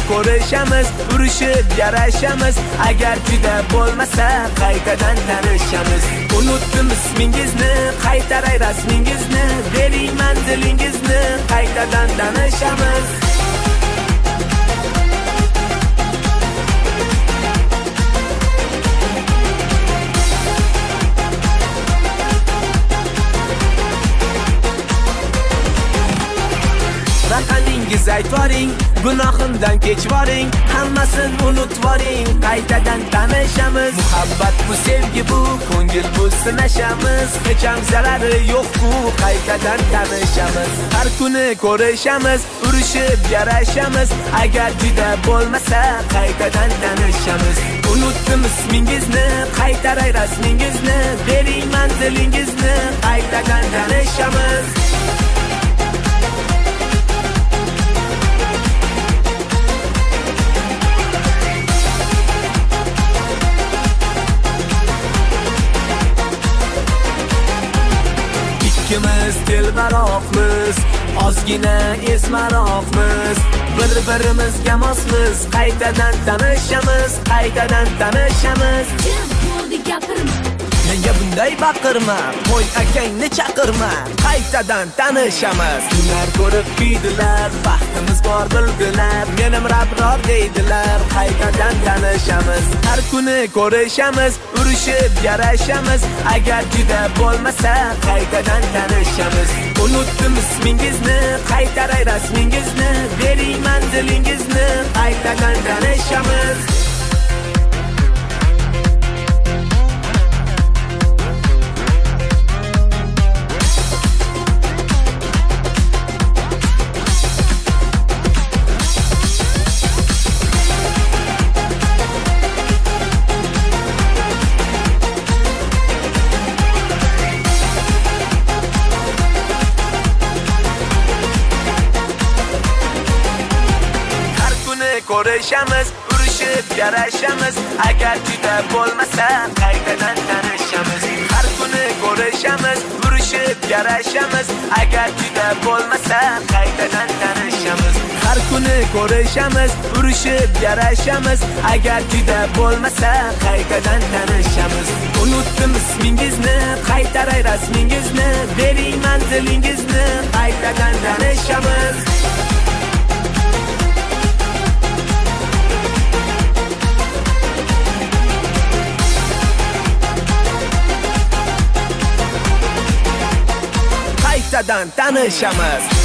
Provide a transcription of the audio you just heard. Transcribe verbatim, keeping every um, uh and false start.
ko'rishamiz, urushib yarashamiz. Agar juda bo'lmasa qaytadan tanishamiz. Unutdim ismingizni, qaytaray rasmingizni, bering manzilingizni, qaytadan tanishamiz. Raqamingiz aytvoring, gunohimdan kechvoring, hammasini unutvoring, qaytadan tanishamiz. Muhabbat bu, sevgi bu, ko'ngil bu, sinashamiz. Hech ham zarari yo'q-ku, qaytadan tanishamiz. Har kuni ko'rishamiz, urushib yarashamiz. Agar juda bo'lmasa qaytadan tanishamiz. Unutdim ismingizni, qaytaray rasmingizni, bering manzilingizni, qaytadan tanishamiz. Ikkimiz dilbaroqmiz, ozgina esmaroqmiz. Bir-birimizga mosmiz, qaytadan tanishamiz, qaytadan tanishamiz. Jim bo'ldi gapirma. Menga bunday baqirma, qo'y akangni chaqirma, qaytadan tanishamiz. Kunlar ko'rib kuydilar, baxtimiz bor bildilar, menim rabror deydilar, qaytadan tanishamiz. Har kuni ko'rishamiz, urushib yarashamiz. Agar juda bo'lmasa qaytadan tanishamiz. Unutdim ismingizni, qaytaray rasmingizni, bering manzilingizni, qaytadan tanishamiz. Ko'rishamiz, urushib yarashamiz. Agar juda bo'lmasa qaytadan tanishamiz. Har kuni ko'rishamiz, urushib yarashamiz. Agar juda bo'lmasa qaytadan tanishamiz. Har kuni ko'rishamiz, urushib yarashamiz. Agar juda bo'lmasa qaytadan tanishamiz. Unutdim ismingizni, qaytaray rasmingizni, bering manzilingizni, qaytadan tanishamiz. Qaytadan tanishamiz.